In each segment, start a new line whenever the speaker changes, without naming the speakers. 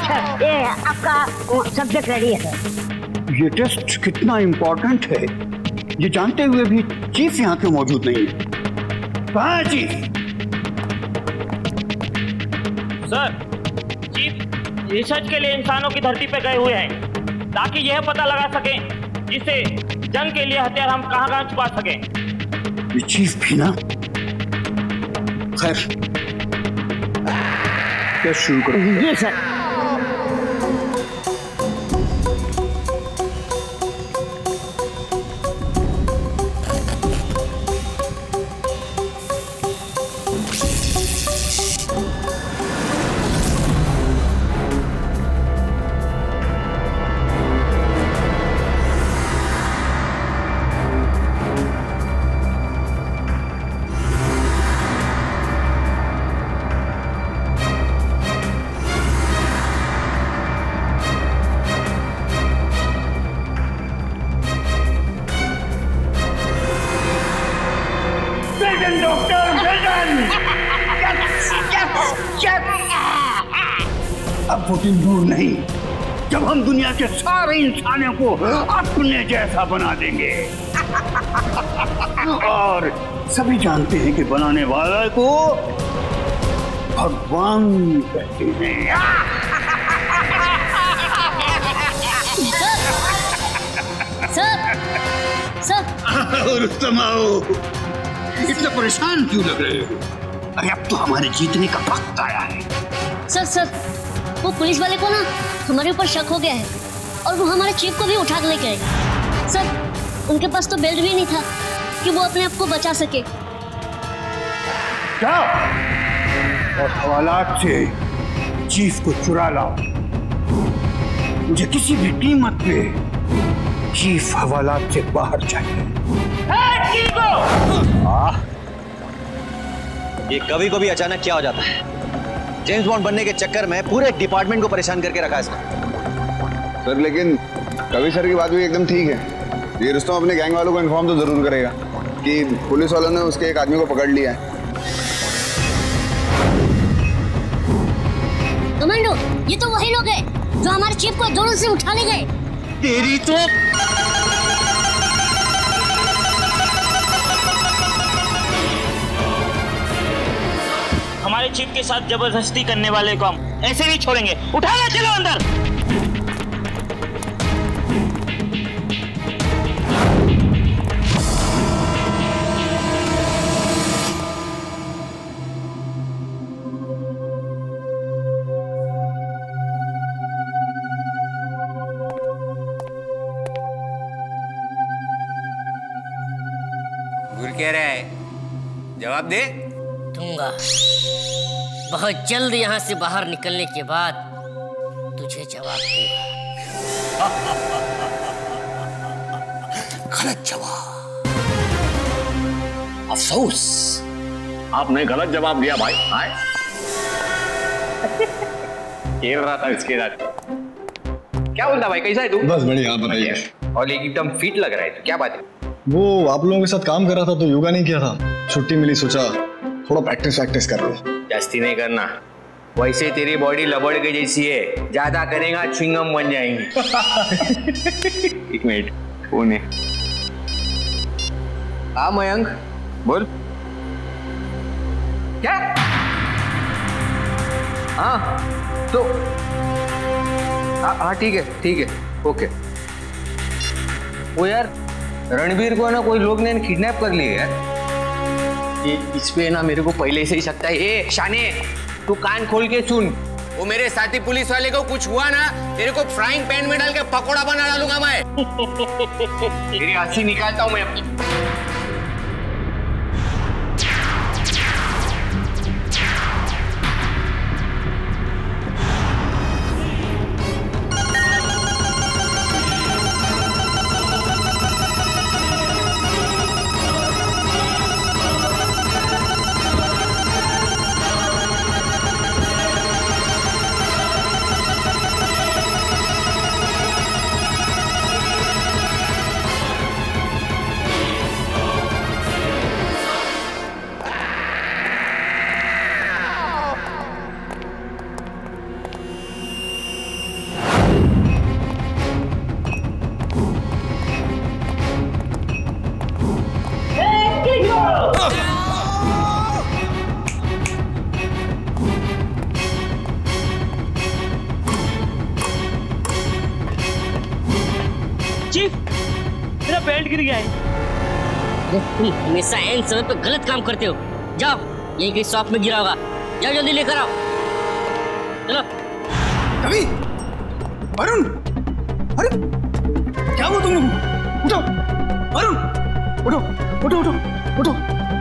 Sir, ये आपका subject ready है सर।
ये टेस्ट कितना इम्पोर्टेंट है ये जानते हुए भी चीफ यहाँ क्यों मौजूद नहीं है? कहाँ है चीफ?
सर, चीफ रिसर्च के लिए इंसानों की धरती पे गए हुए हैं ताकि यह पता लगा सकें जिससे जंग के लिए हथियार हम कहाँ छुपा सकें।
ये चीफ भी ना, खैर क्या शुरू करो?
जी सर।
अब वो दिन दूर नहीं जब हम दुनिया के सारे इंसानों को अपने जैसा बना देंगे। और सभी जानते हैं कि बनाने वाला को भगवान कहते हैं।
सर
रुस्तम आओ, इतने परेशान क्यों लग रहे हो? अरे अब तो हमारे जीतने का वक्त आया है।
सर, वो पुलिस वाले को ना हमारे ऊपर शक हो गया है और वो हमारे चीफ को भी उठा के लेके आए। सर, उनके पास तो बेल्ट भी नहीं था कि वो अपने आप को बचा सके।
क्या? और हवालात से चीफ को चुरा लाओ। मुझे किसी भी कीमत पे चीफ हवालात से बाहर चाहिए।
ये कभी कभी अचानक क्या हो जाता है। जेम्स बॉन्ड बनने के चक्कर में पूरे डिपार्टमेंट को परेशान करके रखा है इसने।
सर लेकिन कवि सर की बात भी एकदम ठीक है। ये रुस्तम अपने गैंग वालों को इन्फॉर्म तो जरूर करेगा कि पुलिस वालों ने उसके एक आदमी को पकड़ लिया है।
कमांडो, ये तो वही लोग हैं जो हमारे चीफ को जोरों से उठा ले गए।
तेरी तो
हमारे चीफ के साथ जबरदस्ती करने वाले को हम ऐसे नहीं छोड़ेंगे। उठाना, चलो अंदर।
गुर कह रहा है, जवाब दे।
दूंगा। बहुत जल्द यहाँ से बाहर निकलने के बाद तुझे जवाब दूंगा।
गलत जवाब। अफसोस
आपने गलत जवाब दिया भाई। खेल रहा था इसके साथ। क्या बोलता भाई, कैसा है तू?
बस बढ़िया, आप बताइए।
और एकदम फिट लग रहा है, तो क्या बात है?
वो आप लोगों के साथ काम कर रहा था तो योगा नहीं किया था। छुट्टी मिली, सोचा थोड़ा प्रैक्टिस कर लो।
जास्ती नहीं करना, वैसे तेरी बॉडी लबड़ के जैसी है, ज्यादा करेगा च्युइंगम बन जाएंगी। एक मिनट, कौन है? हाँ मयंक, बोल। क्या? हाँ तो हाँ ठीक है ओके। वो यार रणबीर को ना कोई लोग ने किडनैप कर लिया यार। ये इस पे ना मेरे को पहले से ही सकता है। ए शाने, तू कान खोल के सुन।
वो मेरे साथी पुलिस वाले को कुछ हुआ ना, तेरे को फ्राइंग पैन में डाल के पकोड़ा बना डालूंगा मैं।
तेरी हंसी निकालता हूँ मैं अपनी।
गिर गया है।
तुम हमेशा एन समय पे गलत काम करते हो। जाओ, यहीं कहीं शॉप में गिरा होगा, जाओ जल्दी लेकर आओ। चलो।
कवि, अरुण, अरे क्या हुआ तुम लोग? उठो, अरुण, उठो, उठो, उठो, उठो।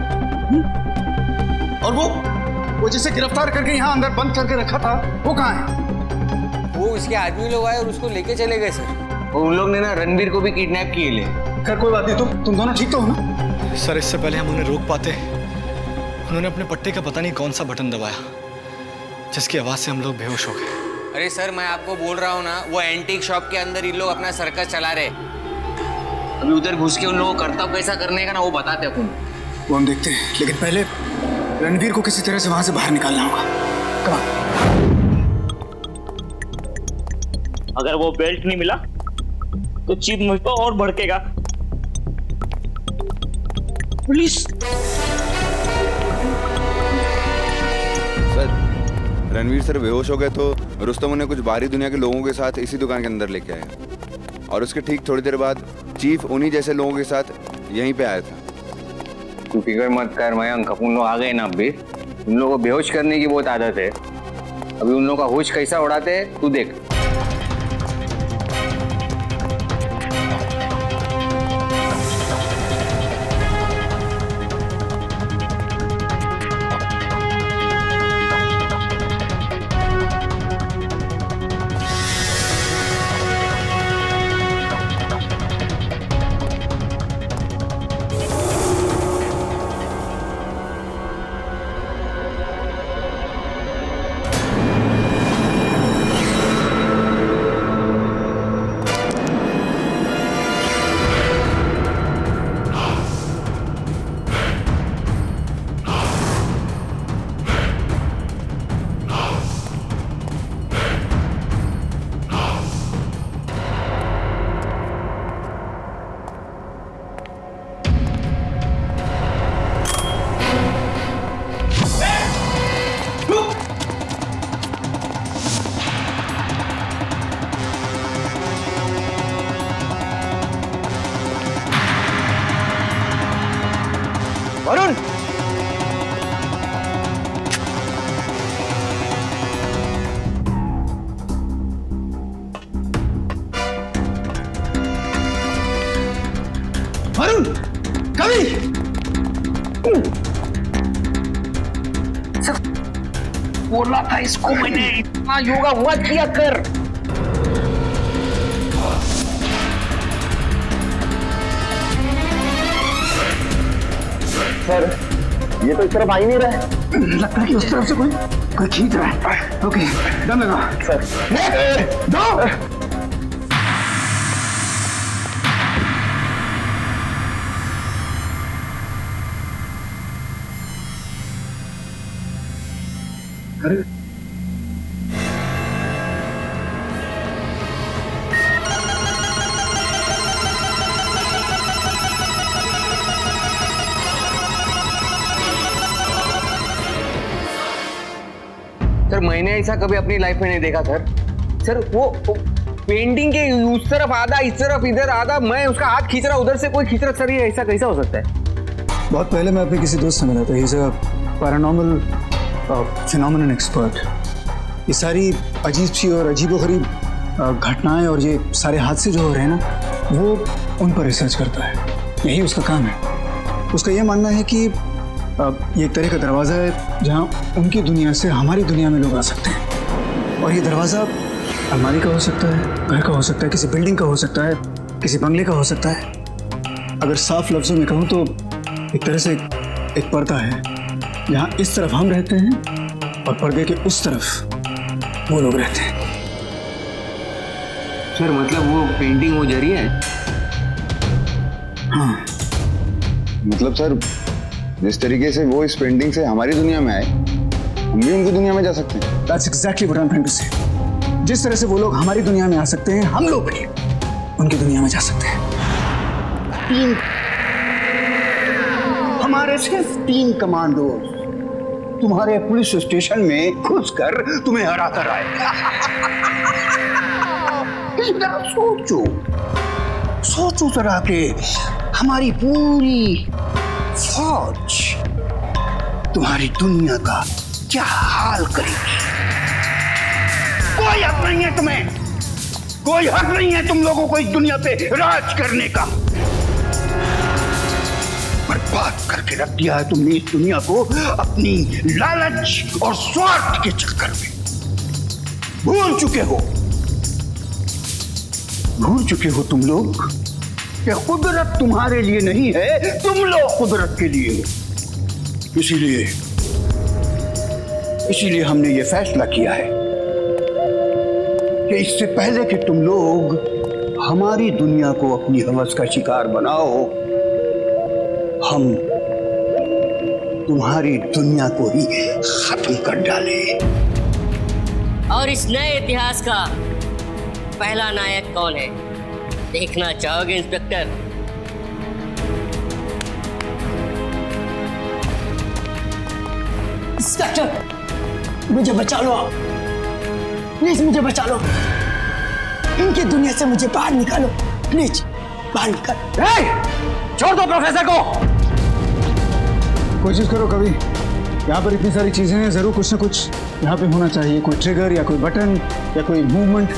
और वो जिसे गिरफ्तार करके यहाँ अंदर बंद करके रखा था, वो कहाँ है?
वो उसके आदमी लोग आए और उसको लेके चले गए सर। और उन लोग ने ना रणबीर को भी किडनैप किए ले।
खैर कोई बात नहीं, तुम दोनों ठीक तो हो ना?
सर, इससे पहले हम उन्हें रोक पाते, उन्होंने अपने पट्टे का पता नहीं कौन सा बटन दबाया, जिसकी आवाज से हम लोग बेहोश हो गए।
अरे सर, मैं आपको बोल रहा हूँ ना, वो एंटीक शॉप के अंदर इन लोग अपना सर्कस चला रहे। अभी उधर घुस के उन लोगों को करतब कैसा करने का ना वो बताते अपन।
वो हम देखते हैं, लेकिन पहले रणबीर को किसी तरह से वहां से बाहर निकालना होगा। Come on.
अगर वो बेल्ट नहीं मिला तो चीफ मुझ पर और भड़केगा। पुलिस।
सर, रणवीर सर बेहोश हो गए तो रुस्तम उन्हें कुछ बाहरी दुनिया के लोगों के साथ इसी दुकान के अंदर लेके आया, और उसके ठीक थोड़ी देर बाद चीफ उन्हीं जैसे लोगों के साथ यहीं पे आया था।
तू फिक्र मत कर मयंक, अपन लोग आ गए ना। अभी उन लोगों को बेहोश करने की बहुत आदत है। अभी उन लोगों का होश कैसा उड़ाते हैं तू देख।
वरुण,
वरुण, कवि,
बोला था इसको मैंने, इतना योगा मत किया कर।
सर, ये तो इस तरफ आ ही नहीं रहा है। लगता है कि उस तरफ से कोई खींच रहा है। ओके, दम लगा सर। दो। अरे
सर, मैंने ऐसा कभी अपनी लाइफ में नहीं देखा सर। सर, वो पेंटिंग के उस तरफ आधा, इस तरफ इधर आधा, मैं उसका हाथ खींच रहा, उधर से कोई खींच रहा। सर, ये ऐसा कैसा हो सकता है?
बहुत पहले मैं अपने किसी दोस्त से मिला था। He is a paranormal phenomenon expert. ये सारी अजीब सी और अजीबोगरीब घटनाएं और ये सारे हादसे जो हो रहे हैं ना, वो उन पर रिसर्च करता है। यही उसका काम है। उसका ये मानना है कि ये एक तरह का दरवाज़ा है जहाँ उनकी दुनिया से हमारी दुनिया में लोग आ सकते हैं। और ये दरवाज़ा अलमारी का हो सकता है, घर का हो सकता है, किसी बिल्डिंग का हो सकता है, किसी बंगले का हो सकता है। अगर साफ लफ्ज़ों में कहूँ तो एक तरह से एक पर्दा है जहाँ इस तरफ हम रहते हैं और पर्दे के उस तरफ वो लोग रहते हैं।
सर, मतलब वो पेंटिंग वो जरिए है?
हाँ।
मतलब सर, जिस तरीके से वो इस पेंटिंग से हमारी दुनिया में आए, हम भी उनकी दुनिया में जा सकते हैं।
That's exactly what I'm trying to say. जिस तरह से वो लोग हमारी दुनिया में आ सकते हैं, हम लोग भी उनकी दुनिया में जा सकते हैं। हमारे सिर्फ 3 कमांडोज तुम्हारे पुलिस स्टेशन में घुसकर तुम्हें हरा कर आए। सोचो जरा के
हमारी पूरी फौज तुम्हारी दुनिया का क्या हाल करेगी। कोई हक नहीं है तुम्हें, कोई हक नहीं है तुम लोगों को इस दुनिया पे राज करने का। बर्बाद करके रख दिया है तुमने इस दुनिया को अपनी लालच और स्वार्थ के चक्कर में। भूल चुके हो तुम लोग कि कुदरत तुम्हारे लिए नहीं है, तुम लोग कुदरत के लिए हो। इसीलिए हमने ये फैसला किया है कि इससे पहले कि तुम लोग हमारी दुनिया को अपनी हवस का शिकार बनाओ, हम तुम्हारी दुनिया को ही खत्म कर डालें।
और इस नए इतिहास का पहला नायक कौन है, देखना चाहोगे इंस्पेक्टर?
इंस्पेक्टर, मुझे बचा लो आप, प्लीज मुझे बचा लो। इनकी दुनिया से मुझे बाहर निकालो, प्लीज बाहर निकालो।
छोड़ दो प्रोफेसर को।
कोशिश करो कभी, यहाँ पर इतनी सारी चीजें हैं, जरूर कुछ ना कुछ यहाँ पे होना चाहिए, कोई ट्रिगर या कोई बटन या कोई मूवमेंट।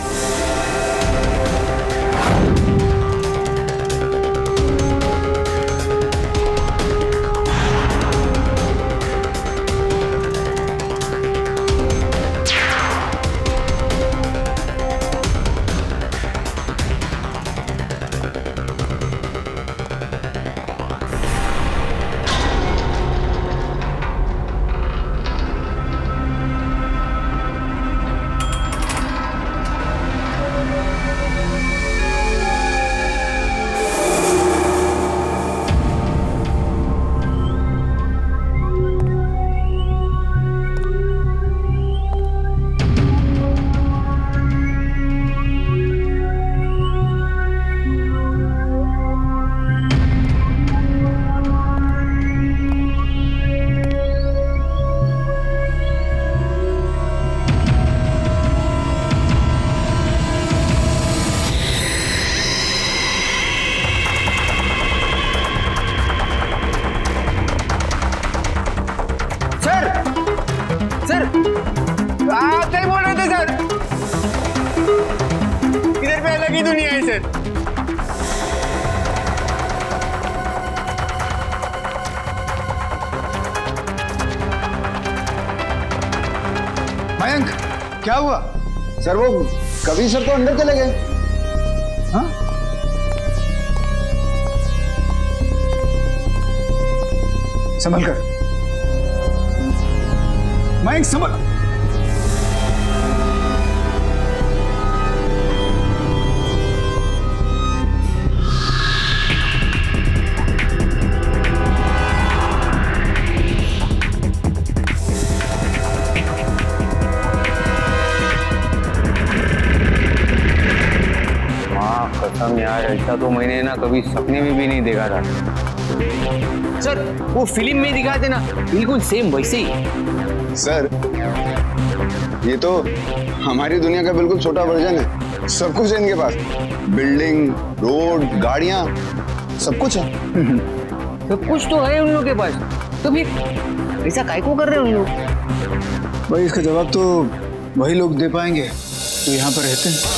मयंक, क्या हुआ? सर वो कवि सर तो अंदर चले गए। हाँ? संभल कर मयंक, संभल।
कसम यार, ऐसा तो मैंने ना कभी सपने में भी नहीं देखा था। सर वो फिल्म में दिखाते ना, बिल्कुल सेम वैसे ही।
सर ये तो हमारी दुनिया का बिल्कुल छोटा वर्जन है। सब कुछ है इनके पास, बिल्डिंग, रोड, गाड़ियां, सब कुछ है।
सब कुछ तो है उन लोगों के पास, तो फिर ऐसा काय को कर रहे हैं उन लोग?
भाई इसका जवाब तो वही लोग दे पाएंगे तो यहाँ पर रहते हैं।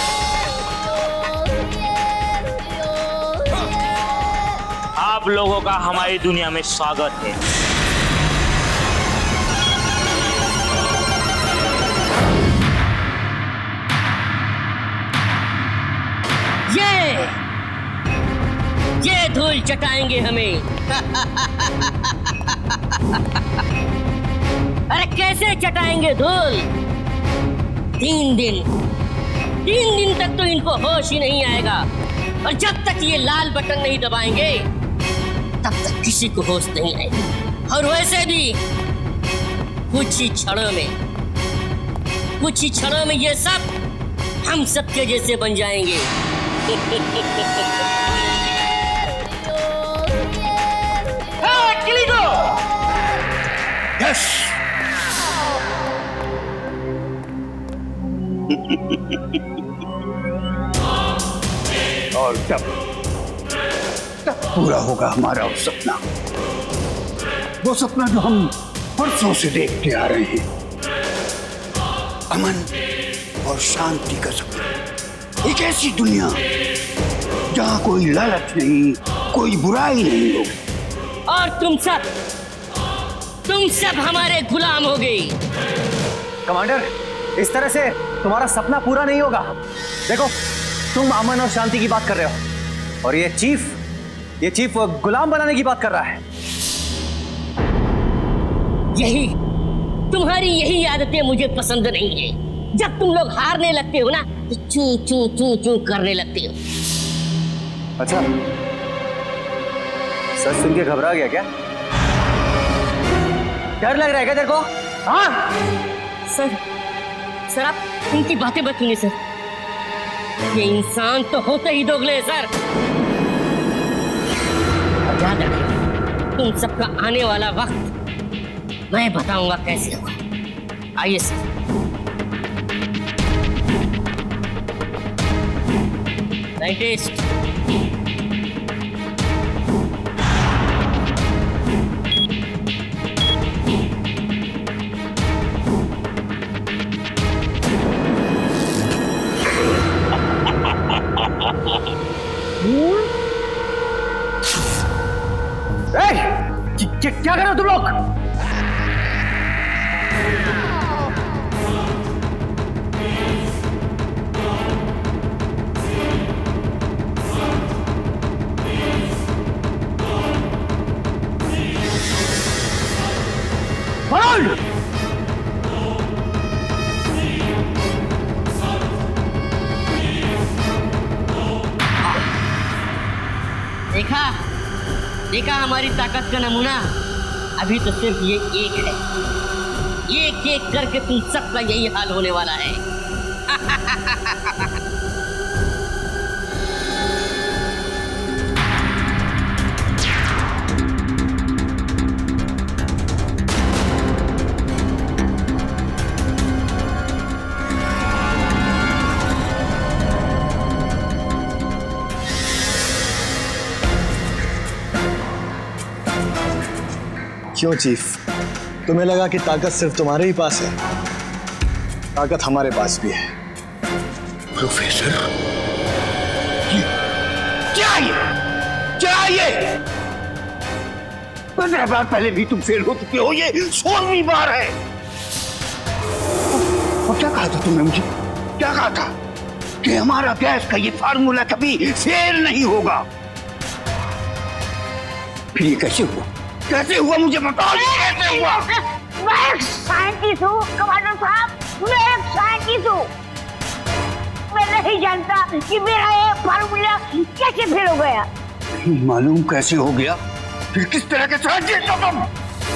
आप लोगों का हमारी दुनिया में स्वागत है। ये
धूल चटाएंगे हमें। अरे कैसे चटाएंगे धूल? 3 दिन तक तो इनको होश ही नहीं आएगा, और जब तक ये लाल बटन नहीं दबाएंगे तब तक किसी को होश नहीं आएगा। और वैसे भी कुछ ही क्षणों में ये सब हम सबके जैसे बन जाएंगे।
यस और तब पूरा होगा हमारा वो सपना जो हम परसों से देखते आ रहे हैं। अमन और शांति का सपना, एक ऐसी दुनिया जहां कोई लालच नहीं, कोई बुराई नहीं होगी।
और तुम सब हमारे गुलाम हो गए।
कमांडर, इस तरह से तुम्हारा सपना पूरा नहीं होगा। देखो, तुम अमन और शांति की बात कर रहे हो और ये चीफ गुलाम बनाने की बात कर रहा है।
तुम्हारी यही आदतें मुझे पसंद नहीं है। जब तुम लोग हारने लगते हो ना तो चू चू चू चू करने लगते हो।
अच्छा, सच सुन के घबरा गया क्या? डर लग रहा है क्या तेरे को? हाँ
सर आप उनकी बातें मत सुनिए सर। ये इंसान तो होते ही दोगले है सर। याद रखिए, तुम सबका आने वाला वक्त मैं बताऊंगा कैसे होगा। आइए सर। साइंटिस्ट,
क्या कर रहे हो तुम लोग?
देखा हमारी ताकत का नमूना। अभी तो सिर्फ ये एक है। एक एक करके तुम सबका यही हाल होने वाला है।
क्यों चीफ, तुम्हें लगा कि ताकत सिर्फ तुम्हारे ही पास है? ताकत हमारे पास भी है।
प्रोफेसर, क्या ये 15 बार पहले भी तुम फेल हो चुके हो, ये 16वीं बार है। और क्या कहा था तुमने मुझे? क्या कहा था कि हमारा गैस का ये फार्मूला कभी फेल नहीं होगा? फिर ये कैसे हुआ? कैसे हुआ मुझे बताओ, कैसे हुआ?
मैं एक साइंटिस्ट हूँ कमांडर साहब, मैं एक साइंटिस्ट हूँ। मैं नहीं जानता कि मेरा ये फार्मूला कैसे फेल हो गया।
नहीं मालूम कैसे हो गया? फिर किस तरह के साइंटिस्ट हो तुम?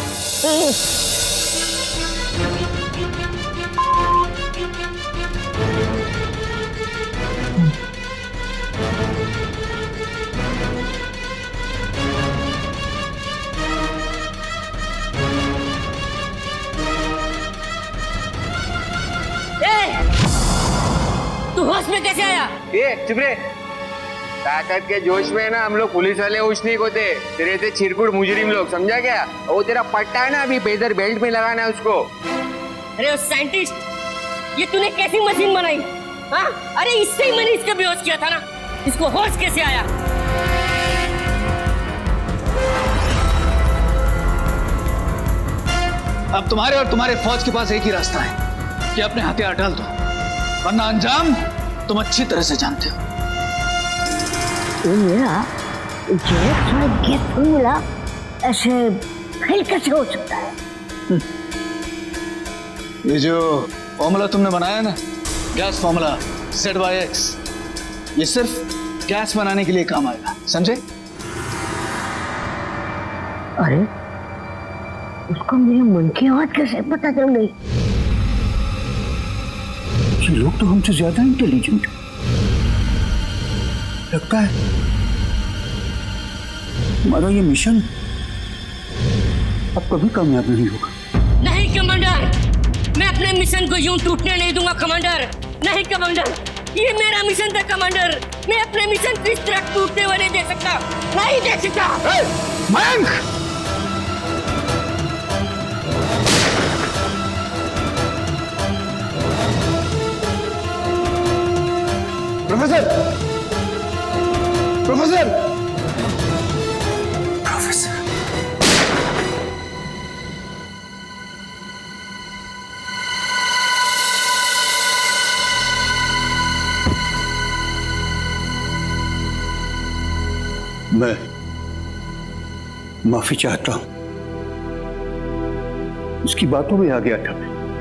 तू होश में कैसे आया?
चुप रे। ताकत के जोश में ना हम लोग पुलिस वाले होश नहीं होते, तेरे से छिरकुट मुजरिम लोग, समझा क्या? वो तेरा पट्टा है ना, अभी पेदर बेल्ट में लगाना है उसको।
अरे साइंटिस्ट, ये तूने कैसी मशीन बनाई? हाँ, अरे इससे ही मैंने इसका बेहोश किया था ना। इसको होश कैसे आया?
अब तुम्हारे और तुम्हारे फौज के पास एक ही रास्ता है कि अपने हथियार डाल दो, वरना अंजाम तुम अच्छी तरह से जानते हो।
मेरा फॉर्मूला ऐसे फेल कैसे हो सकता है?
ये जो फॉर्मूला तुमने बनाया ना, गैस फॉर्मूला ZYX, ये सिर्फ गैस बनाने के लिए काम आएगा, समझे?
अरे उसको मेरे मन की आवाज कैसे पता चल गई?
ये लोग तो हमसे ज्यादा इंटेलिजेंट लगता है। हमारा ये मिशन अब कभी कामयाब नहीं होगा।
नहीं कमांडर, मैं अपने मिशन को यूं टूटने नहीं दूंगा कमांडर। नहीं कमांडर, ये मेरा मिशन था कमांडर। मैं अपने मिशन को इस तरह टूटते हुए नहीं देख सकता, नहीं देख सकता।
मयंक! प्रोफेसर! प्रोफेसर! प्रोफेसर!
मैं माफी चाहता हूं, उसकी बातों में आ गया था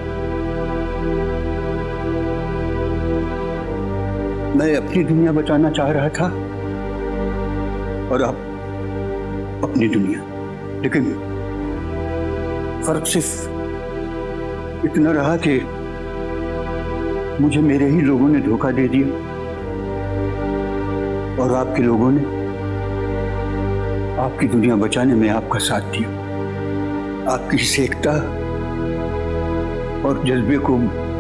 मैं अपनी दुनिया बचाना चाह रहा था और अब अपनी दुनिया। लेकिन फर्क सिर्फ इतना रहा कि मुझे मेरे ही लोगों ने धोखा दे दिया और आपके लोगों ने आपकी दुनिया बचाने में आपका साथ दिया। आपकी इस एकता और जज्बे को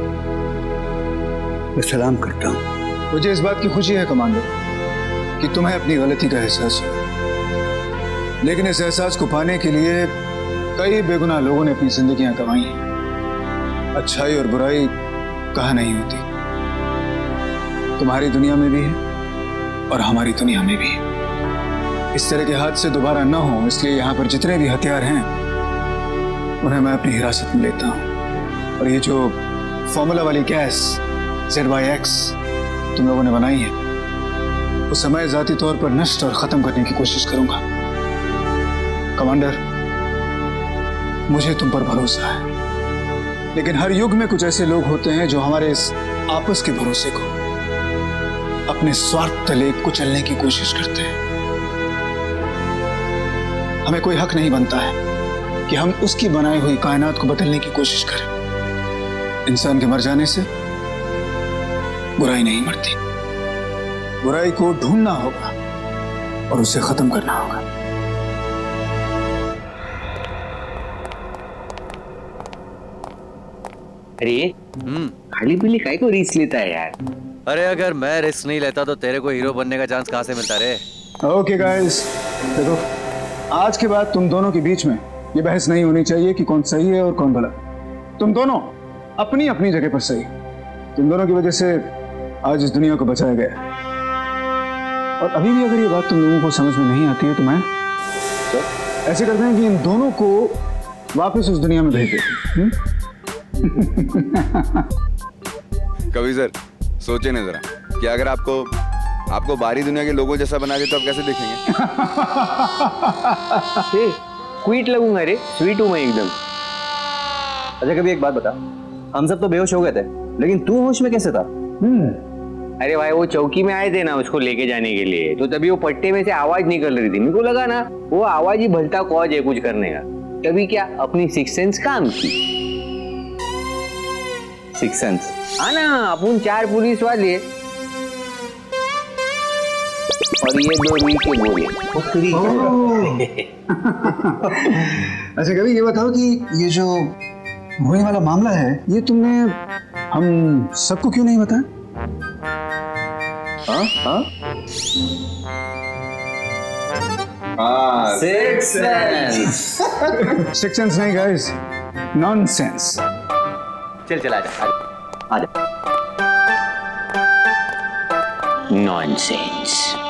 मैं सलाम करता हूं।
मुझे इस बात की खुशी है कमांडर कि तुम्हें अपनी गलती का एहसास हो, लेकिन इस एहसास को पाने के लिए कई बेगुनाह लोगों ने अपनी जिंदगियां गंवाई हैं। अच्छाई और बुराई कहाँ नहीं होती, तुम्हारी दुनिया में भी है और हमारी दुनिया में भी है। इस तरह के हादसे दोबारा न हो, इसलिए यहाँ पर जितने भी हथियार हैं उन्हें मैं अपनी हिरासत में लेता हूँ। और ये जो फॉर्मूला वाली गैस ZYX तुम लोगों ने बनाई है, उसे मैं जाती तौर पर नष्ट और खत्म करने की कोशिश करूंगा। कमांडर, मुझे तुम पर भरोसा है, लेकिन हर युग में कुछ ऐसे लोग होते हैं जो हमारे इस आपस के भरोसे को अपने स्वार्थ तले कुचलने की कोशिश करते हैं। हमें कोई हक नहीं बनता है कि हम उसकी बनाई हुई कायनात को बदलने की कोशिश करें। इंसान के मर जाने से बुराई नहीं मरती। बुराई को ढूंढना होगा और उसे खत्म करना होगा।
अरे खाली पीली काय को रिस्क लेता है यार?
अरे अगर मैं रिस्क नहीं लेता तो तेरे को हीरो बनने का चांस कहां से मिलता रे?
ओके गाइस, देखो आज के बाद तुम दोनों के बीच में ये बहस नहीं होनी चाहिए कि कौन सही है और कौन गलत। तुम दोनों अपनी अपनी जगह पर सही। तुम दोनों की वजह से आज इस दुनिया को बचाया गया। और अभी भी अगर ये बात तुम लोगों को समझ में नहीं आती है तो मैं ऐसे करते हैं कि इन दोनों को वापस उस दुनिया में भेज देते।
कभी सर सोचे ना जरा कि अगर आपको बाहरी दुनिया के लोगों जैसा बना दे तो आप कैसे देखेंगे?
क्विट लगूंगा रे, स्वीट हूं मैं एकदम। अच्छा कभी एक बात बता, हम सब तो बेहोश हो गए थे, लेकिन तू होश में कैसे था? अरे भाई वो चौकी में आए थे ना उसको लेके जाने के लिए, तो तभी वो पट्टे में से आवाज निकल रही थी। मेरे को लगा ना वो आवाज ही भलता कौज है कुछ करने का। तभी क्या अपनी सिक्स सेंस काम की। सिक्स सेंस हाँ ना, अपन 4 पुलिस वाले और ये 2 रुई के बोले।
अच्छा कभी ये बताओ कि ये जो रुई वाला मामला है, ये तुमने हम सबको क्यों नहीं बताया?
Six sense.
सिक्स सेंस नहीं गाइस, नॉनसेंस।
चल आजा। नॉनसेंस।